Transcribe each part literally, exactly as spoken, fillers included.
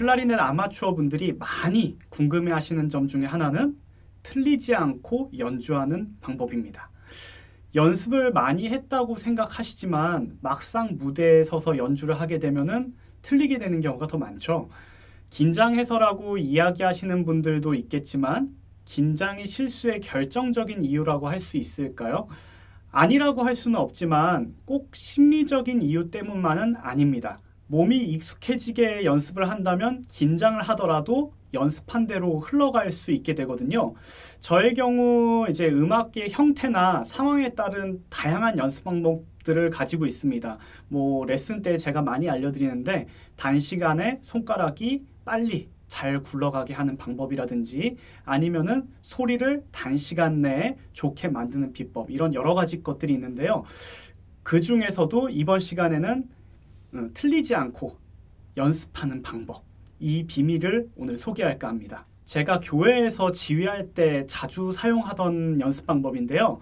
클라리넷 아마추어 분들이 많이 궁금해하시는 점 중에 하나는 틀리지 않고 연주하는 방법입니다. 연습을 많이 했다고 생각하시지만 막상 무대에 서서 연주를 하게 되면은 틀리게 되는 경우가 더 많죠. 긴장해서라고 이야기하시는 분들도 있겠지만 긴장이 실수의 결정적인 이유라고 할 수 있을까요? 아니라고 할 수는 없지만 꼭 심리적인 이유 때문만은 아닙니다. 몸이 익숙해지게 연습을 한다면 긴장을 하더라도 연습한 대로 흘러갈 수 있게 되거든요. 저의 경우 이제 음악의 형태나 상황에 따른 다양한 연습 방법들을 가지고 있습니다. 뭐 레슨 때 제가 많이 알려드리는데 단시간에 손가락이 빨리 잘 굴러가게 하는 방법이라든지 아니면은 소리를 단시간 내에 좋게 만드는 비법, 이런 여러 가지 것들이 있는데요. 그 중에서도 이번 시간에는 음, 틀리지 않고 연습하는 방법, 이 비밀을 오늘 소개할까 합니다. 제가 교회에서 지휘할 때 자주 사용하던 연습 방법인데요.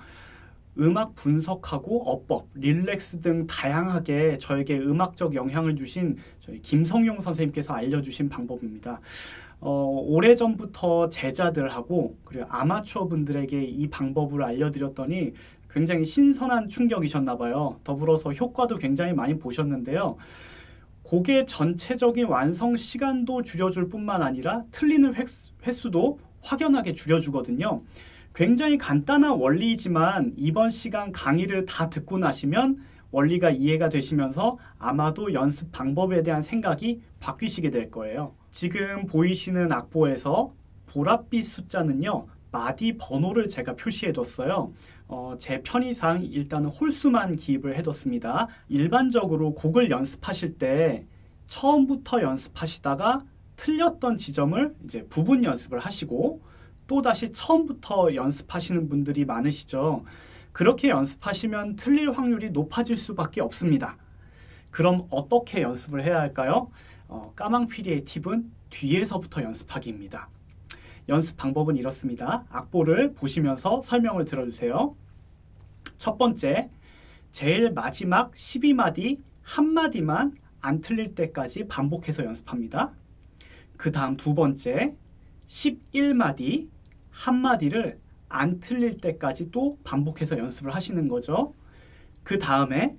음악 분석하고 어법, 릴렉스 등 다양하게 저에게 음악적 영향을 주신 저희 김성용 선생님께서 알려주신 방법입니다. 어, 오래전부터 제자들하고 그리고 아마추어 분들에게 이 방법을 알려드렸더니 굉장히 신선한 충격이셨나 봐요. 더불어서 효과도 굉장히 많이 보셨는데요. 곡의 전체적인 완성 시간도 줄여줄 뿐만 아니라 틀리는 횟수, 횟수도 확연하게 줄여주거든요. 굉장히 간단한 원리이지만 이번 시간 강의를 다 듣고 나시면 원리가 이해가 되시면서 아마도 연습 방법에 대한 생각이 바뀌시게 될 거예요. 지금 보이시는 악보에서 보랏빛 숫자는요, 마디 번호를 제가 표시해뒀어요. 어, 제 편의상 일단은 홀수만 기입을 해뒀습니다. 일반적으로 곡을 연습하실 때 처음부터 연습하시다가 틀렸던 지점을 이제 부분 연습을 하시고 또다시 처음부터 연습하시는 분들이 많으시죠. 그렇게 연습하시면 틀릴 확률이 높아질 수밖에 없습니다. 그럼 어떻게 연습을 해야 할까요? 어, 까망피리의 팁은 뒤에서부터 연습하기입니다. 연습 방법은 이렇습니다. 악보를 보시면서 설명을 들어주세요. 첫 번째, 제일 마지막 십이 마디 한 마디만 안 틀릴 때까지 반복해서 연습합니다. 그 다음 두 번째, 십일 마디 한 마디를 안 틀릴 때까지 또 반복해서 연습을 하시는 거죠. 그 다음에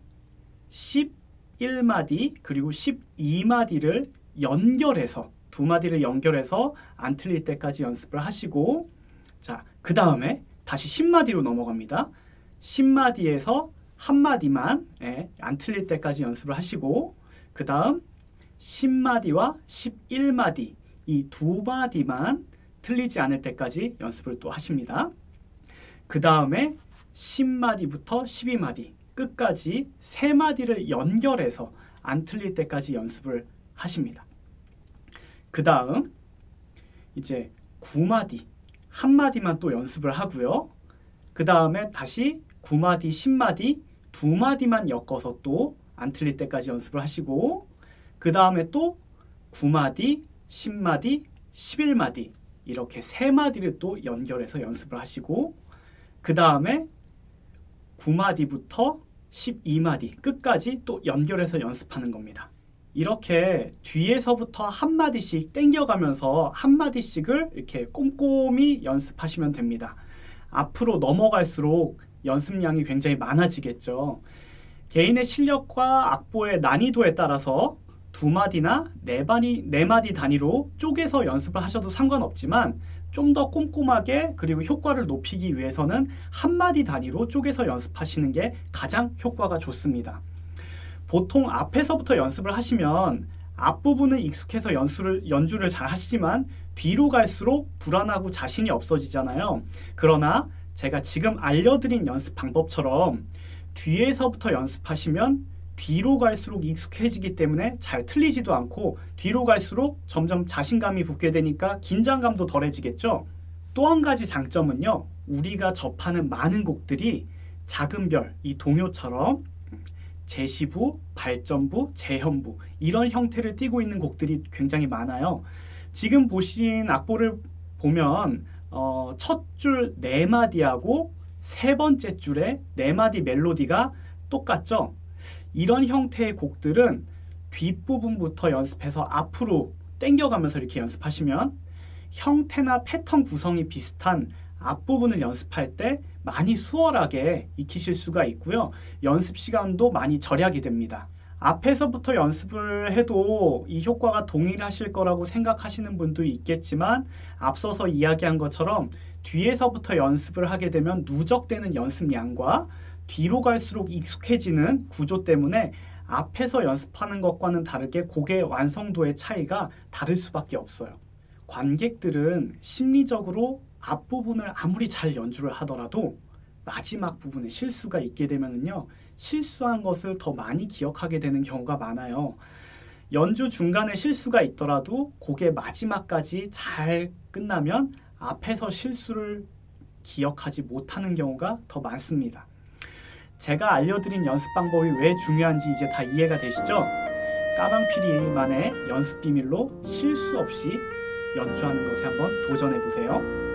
십일 마디 그리고 십이 마디를 연결해서 두 마디를 연결해서 안 틀릴 때까지 연습을 하시고, 자, 그 다음에 다시 십 마디로 넘어갑니다. 십 마디에서 한 마디만 예, 안 틀릴 때까지 연습을 하시고, 그 다음 십 마디와 십일 마디 이 두 마디만 틀리지 않을 때까지 연습을 또 하십니다. 그 다음에 십 마디부터 십이 마디 끝까지 세 마디를 연결해서 안 틀릴 때까지 연습을 하십니다. 그 다음 이제 구 마디 한 마디만 또 연습을 하고요. 그 다음에 다시 구 마디, 십 마디 두 마디만 엮어서 또 안 틀릴 때까지 연습을 하시고, 그 다음에 또 구 마디, 십 마디, 십일 마디 이렇게 세 마디를 또 연결해서 연습을 하시고, 그 다음에 구 마디부터 십이 마디 끝까지 또 연결해서 연습하는 겁니다. 이렇게 뒤에서부터 한 마디씩 땡겨가면서 한 마디씩을 이렇게 꼼꼼히 연습하시면 됩니다. 앞으로 넘어갈수록 연습량이 굉장히 많아지겠죠. 개인의 실력과 악보의 난이도에 따라서 두 마디나 네 마디, 네 마디 단위로 쪼개서 연습을 하셔도 상관없지만 좀 더 꼼꼼하게 그리고 효과를 높이기 위해서는 한 마디 단위로 쪼개서 연습하시는 게 가장 효과가 좋습니다. 보통 앞에서부터 연습을 하시면 앞부분은 익숙해서 연수를, 연주를 잘 하시지만 뒤로 갈수록 불안하고 자신이 없어지잖아요. 그러나 제가 지금 알려드린 연습 방법처럼 뒤에서부터 연습하시면 뒤로 갈수록 익숙해지기 때문에 잘 틀리지도 않고 뒤로 갈수록 점점 자신감이 붙게 되니까 긴장감도 덜해지겠죠. 또 한 가지 장점은요, 우리가 접하는 많은 곡들이 작은 별, 이 동요처럼 제시부, 발전부, 재현부 이런 형태를 띠고 있는 곡들이 굉장히 많아요. 지금 보신 악보를 보면 어, 첫 줄 네 마디하고 세 번째 줄에 네 마디 멜로디가 똑같죠. 이런 형태의 곡들은 뒷부분부터 연습해서 앞으로 땡겨가면서 이렇게 연습하시면 형태나 패턴 구성이 비슷한 앞부분을 연습할 때 많이 수월하게 익히실 수가 있고요. 연습 시간도 많이 절약이 됩니다. 앞에서부터 연습을 해도 이 효과가 동일하실 거라고 생각하시는 분도 있겠지만 앞서서 이야기한 것처럼 뒤에서부터 연습을 하게 되면 누적되는 연습량과 뒤로 갈수록 익숙해지는 구조 때문에 앞에서 연습하는 것과는 다르게 곡의 완성도의 차이가 다를 수밖에 없어요. 관객들은 심리적으로 앞부분을 아무리 잘 연주를 하더라도 마지막 부분에 실수가 있게 되면은요, 실수한 것을 더 많이 기억하게 되는 경우가 많아요. 연주 중간에 실수가 있더라도 곡의 마지막까지 잘 끝나면 앞에서 실수를 기억하지 못하는 경우가 더 많습니다. 제가 알려드린 연습 방법이 왜 중요한지 이제 다 이해가 되시죠? 까방피리만의 연습 비밀로 실수 없이 연주하는 것에 한번 도전해 보세요.